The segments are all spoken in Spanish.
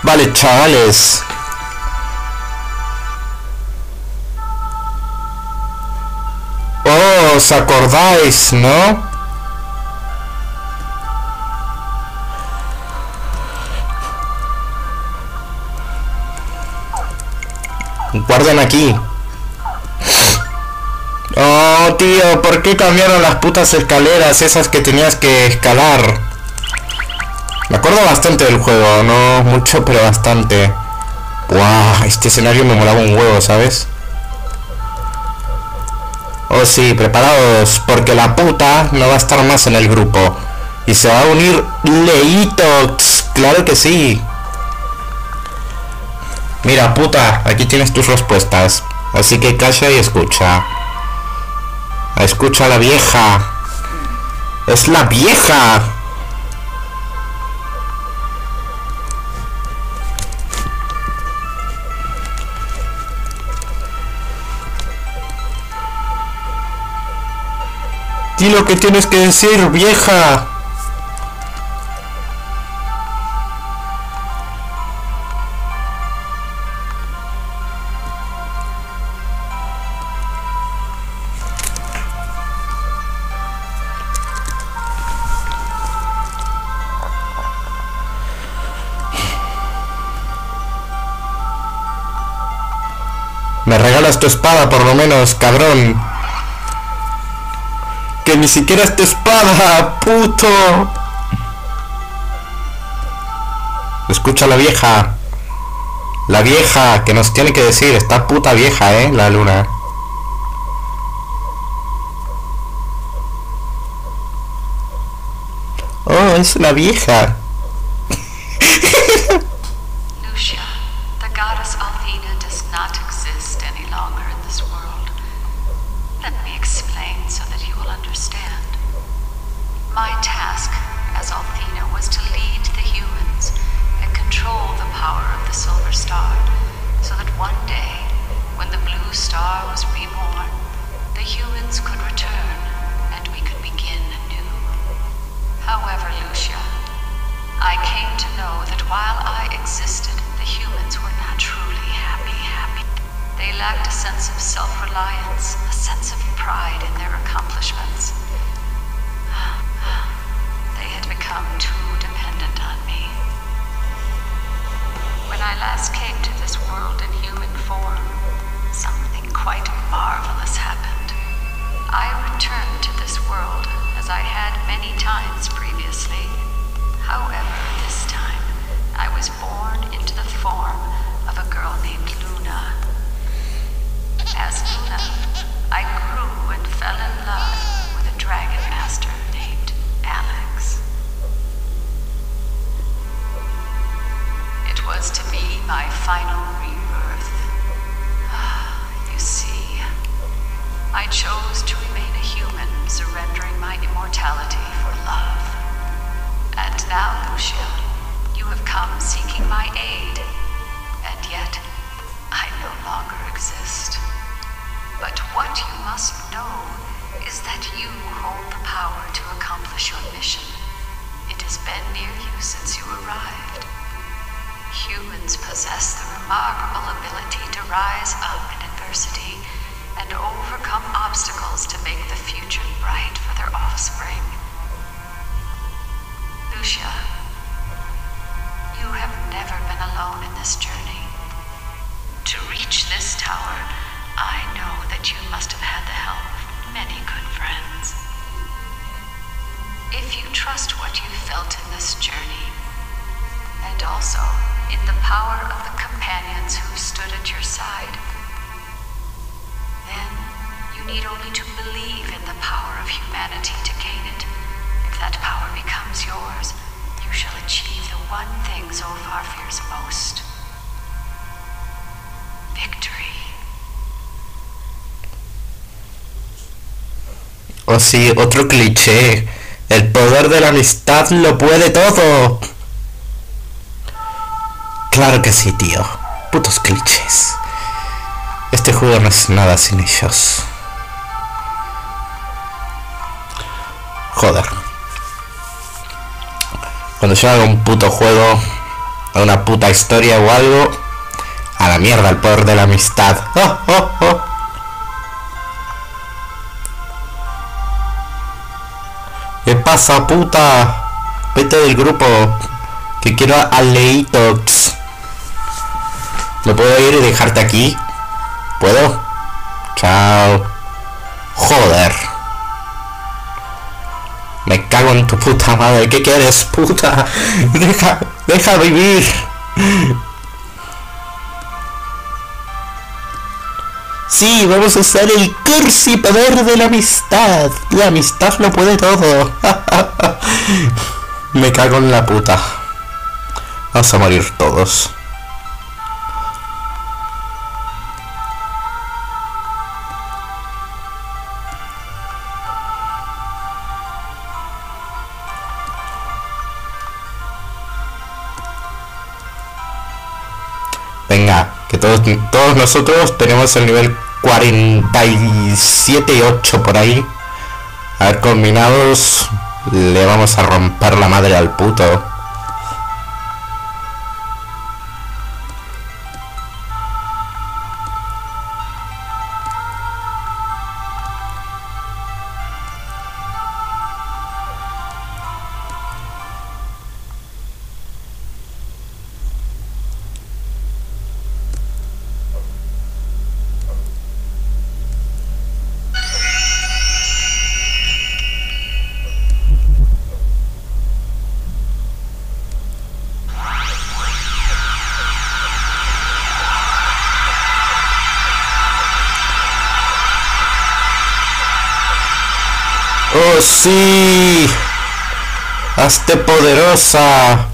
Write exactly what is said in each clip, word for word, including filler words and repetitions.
Vale, chavales. Oh, ¿os acordáis, no? Guarden aquí. Oh, tío, ¿por qué cambiaron las putas escaleras esas que tenías que escalar? Me acuerdo bastante del juego, no mucho, pero bastante. Buah, este escenario me molaba un huevo, ¿sabes? Oh sí, preparados, porque la puta no va a estar más en el grupo. Y se va a unir Leitox, claro que sí. Mira, puta, aquí tienes tus respuestas. Así que calla y escucha. Escucha a la vieja. ¡Es la vieja! Di lo que tienes que decir, vieja. Me regalas tu espada por lo menos, cabrón. Que ni siquiera es tu espada, puto. Escucha a la vieja. La vieja que nos tiene que decir. Está puta vieja, eh, la luna. Oh, es la vieja. Lucia, the goddess Althena does not exist any longer in this world. Let me explain so that you will understand. My task as Althena was to lead the humans and control the power of the Silver Star, so that one day, when the Blue Star was reborn, the humans could return and we could begin anew. However, Lucia, I came to know that while I existed, the humans were not truly happy, happy. They lacked a sense of self-reliance, a sense of pride in their accomplishments. They had become too dependent on me. When I last came to this world in human form, something quite marvelous happened. I returned to this world as I had many times previously. However, this time, I was born into the form of a girl named Luna. As Luna, I grew and fell in love with a dragon master named Alex. It was to be my final rebirth. You see, I chose to remain a human, surrendering my immortality for love. And now, Lucia, you have come seeking my aid, and yet I no longer exist. But what you must know is that you hold the power to accomplish your mission. It has been near you since you arrived. Humans possess the remarkable ability to rise up in adversity and overcome obstacles to make the future bright for their offspring. Lucia, you have never been alone in this journey. To reach this tower, I know that you must have had the help of many good friends. If you trust what you felt in this journey, and also in the power of the companions who stood at your side, then you need only to believe in the power of humanity to gain it. If that power becomes yours, you shall achieve the one thing Zolfar fears most. Victory. Oh sí, otro cliché. El poder de la amistad lo puede todo. Claro que sí, tío. Putos clichés. Este juego no es nada sin ellos. Joder. Cuando yo haga un puto juego, a una puta historia o algo. A la mierda el poder de la amistad. ¡Oh, oh, oh! ¿Qué pasa, puta? Vete del grupo, que quiero a Leitox. ¿Me puedo ir y dejarte aquí? ¿Puedo? Chao. Joder. Me cago en tu puta madre. ¿Qué quieres, puta? Deja, deja vivir. Sí, vamos a usar el cursi poder de la amistad. La amistad lo puede todo. Me cago en la puta. Vamos a morir todos. Venga, que todos, todos nosotros tenemos el nivel cuarenta y siete y ocho por ahí. A ver, combinados le vamos a romper la madre al puto. ¡Oh, sí! ¡Hazte poderosa!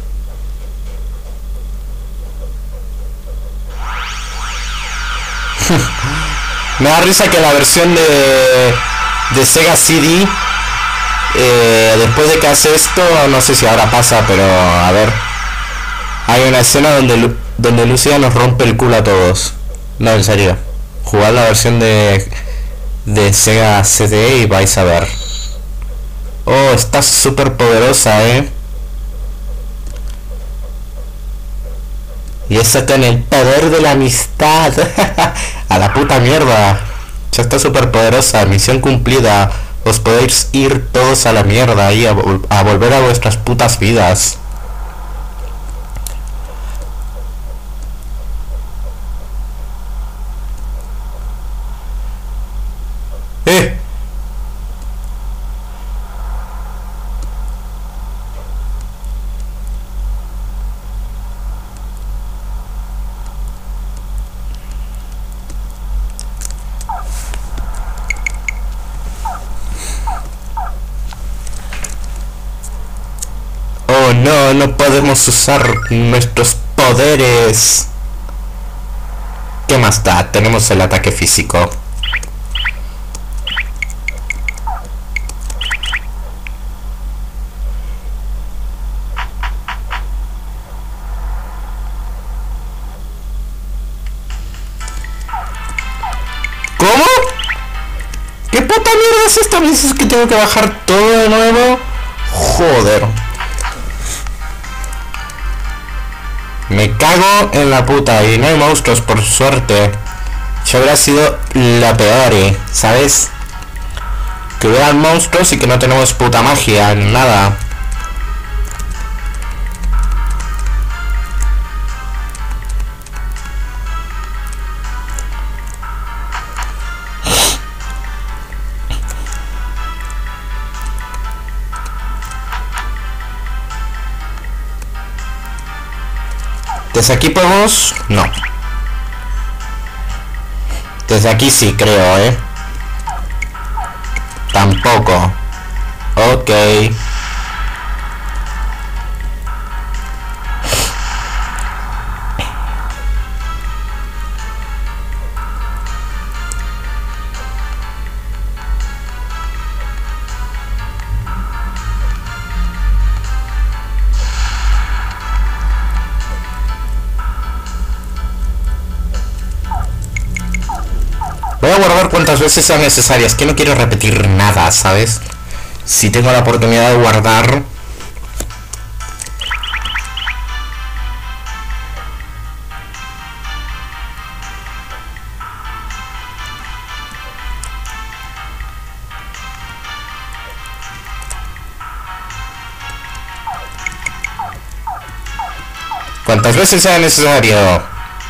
Me da risa que la versión de, de Sega C D, eh, después de que hace esto, no sé si ahora pasa, pero a ver. Hay una escena donde, donde Lucia nos rompe el culo a todos. No, en serio. Jugad la versión de... de Sega C D y vais a ver. Oh, estás súper poderosa, eh. Y eso con el poder de la amistad. A la puta mierda. Ya está súper poderosa. Misión cumplida. Os podéis ir todos a la mierda y a, a volver a vuestras putas vidas. ¡Eh! Oh no, no podemos usar nuestros poderes. ¿Qué más da? Tenemos el ataque físico. ¿Cómo? ¿Qué puta mierda es esta? ¿Me dices que tengo que bajar todo de nuevo? Joder. Me cago en la puta y no hay monstruos, por suerte. Yo hubiera sido la peor, ¿eh? ¿Sabes? Que hubieran monstruos y que no tenemos puta magia, nada. Desde aquí podemos... No. Desde aquí sí, creo, ¿eh? Tampoco. Ok. Voy a guardar cuantas veces sean necesarias, que no quiero repetir nada, ¿sabes? Si tengo la oportunidad de guardar... Cuantas veces sea necesario.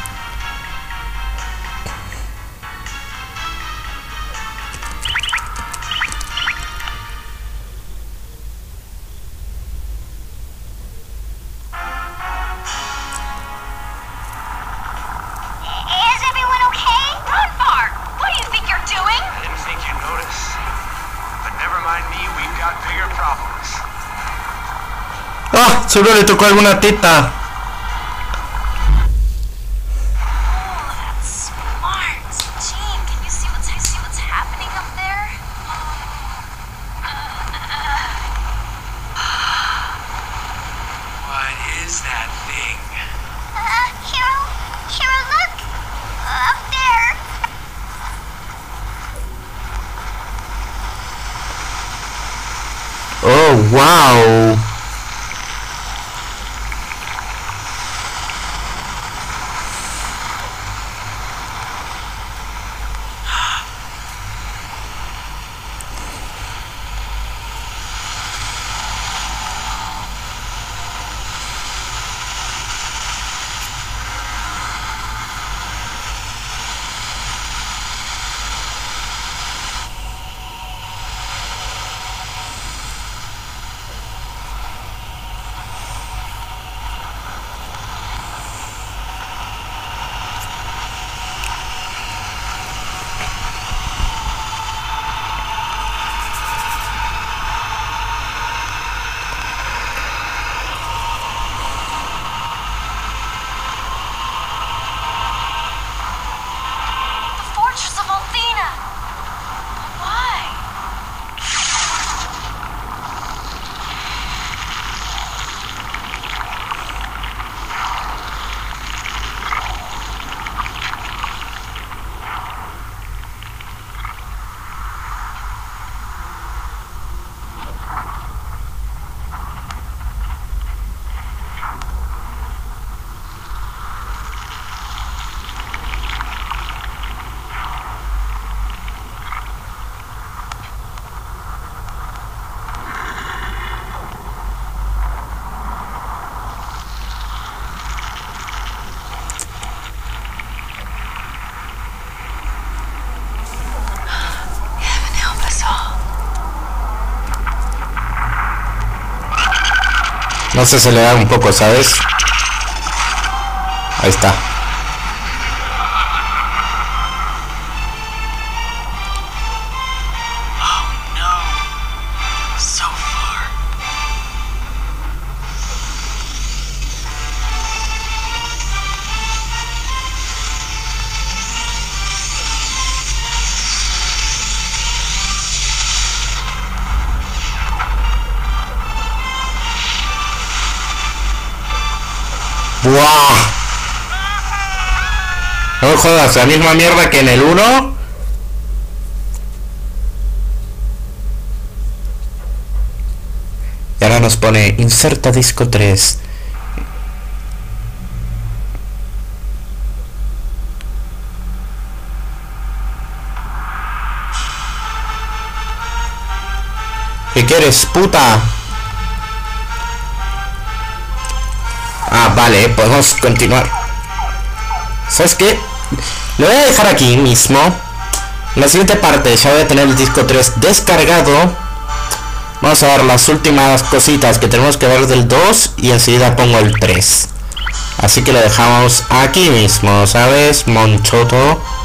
¡Ah! Seguro le tocó alguna teta. Oh, wow. No sé, se le da un poco, ¿sabes? Ahí está. ¡Buah! No me jodas, la misma mierda que en el uno. Y ahora nos pone inserta disco tres. ¿Qué quieres, puta? Ah, vale, podemos continuar. ¿Sabes qué? Lo voy a dejar aquí mismo. En la siguiente parte ya voy a tener el disco tres descargado. Vamos a ver las últimas cositas que tenemos que ver del dos y enseguida pongo el tres. Así que lo dejamos aquí mismo, ¿sabes? Monchoto.